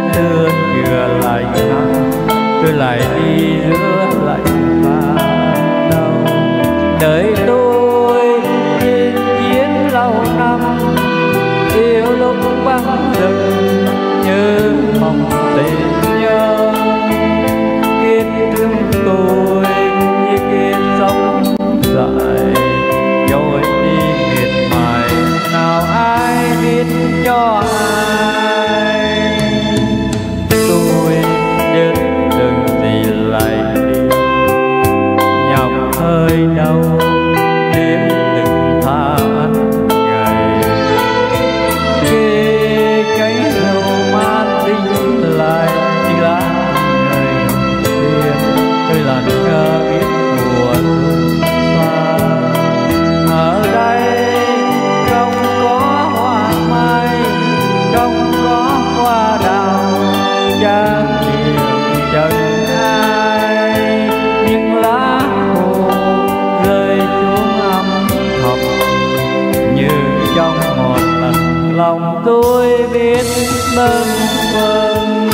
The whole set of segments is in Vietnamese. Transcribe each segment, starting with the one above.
thương vừa lạnh nắng, tôi lại đi giữa lạnh và đau. Đời tôi chinh chiến lâu năm, yêu lúc băng rừng như mong tình nhân. Kiếp thương tôi như kiếp sóng dài trôi đi miệt mài, nào ai biết cho ai. Tôi biết đừng gì lại đi, nhọc hơi đau đêm đừng tha ăn ngày. Khi cánh rượu man tinh lại chỉ là ngày đêm, tôi là ngơ biết mùa xuân xa. Ở đây không có hoa mai, không có hoa đào, chẳng nhiều chẳng ai. Nhưng lá khô rơi xuống âm thầm như trong một lần, lòng tôi biết bâng khuâng.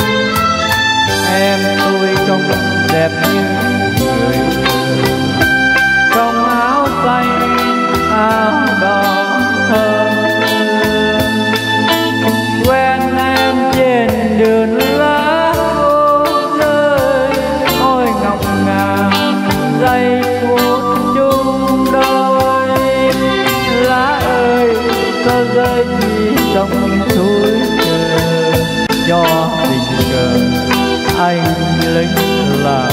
Em tôi không đẹp như người thường, không áo xanh áo đỏ thơm hương. Quen em trên đường lá khô rơi, ôi ngọc ngà giây phút chung đôi. Lá ơi sao rơi chỉ trong suối trời, cho tình cờ anh lính làm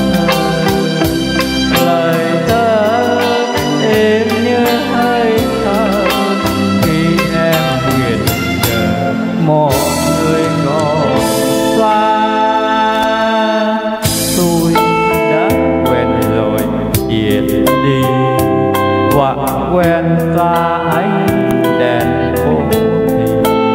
lời thơ êm như hơi thở. Khi em nguyện chờ một người còn xa, tôi đã quen rồi yên đi, hoặc quen xa ánh đèn phố thì.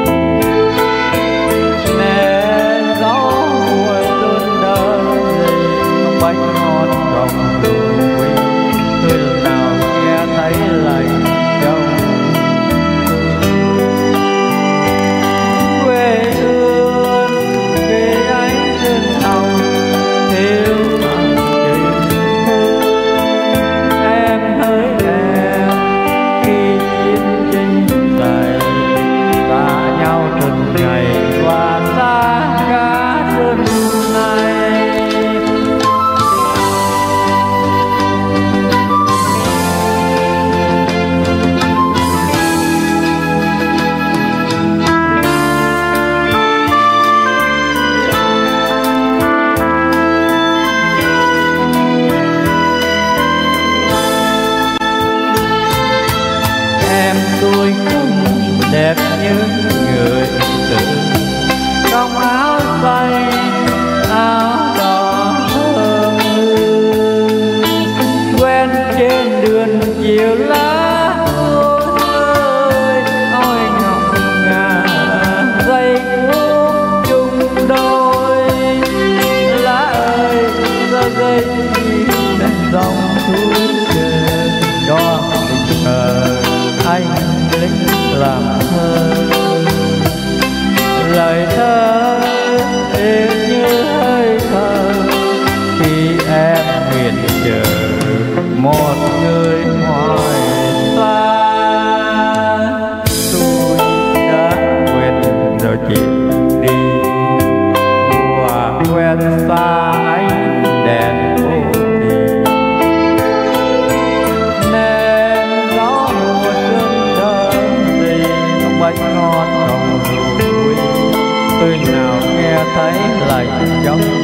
Nên gió mùa xuân đời không bánh ngọt trong đùi, tôi lần nào nghe thấy lạnh trong quê hương. Khi ánh rừng hồng thiếu bằng tình thương, em hỡi em khi chiến tranh dài xa nhau từng ngày và xa cả xuân này. Em tôi không đẹp như người từng, không áo xanh áo đỏ thơm hương. Quen trên đường chiều lá khô rơi, ôi ngọc ngà giây phút chung đôi. Lá ơi sao rơi chỉ bên dòng suối trời, cho tình cờ anh lính làm thơ. Lời thơ êm như hơi thở, khi em nguyện chờ một người hoài xa. Tôi đã quên rồi chị đi, và quen xa ánh đèn phố thì. Nên gió mùa xuân thơm gì không bánh ngọt trong đùi, tôi nào nghe thấy lạnh trong